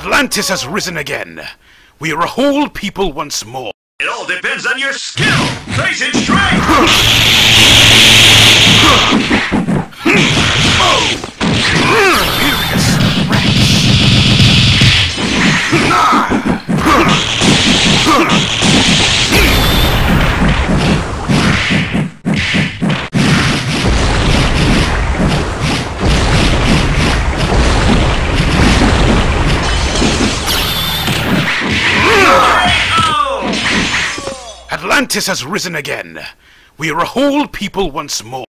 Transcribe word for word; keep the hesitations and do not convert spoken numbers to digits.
Atlantis has risen again. We are a whole people once more. It all depends on your skill! Face it straight! Atlantis has risen again. We are a whole people once more.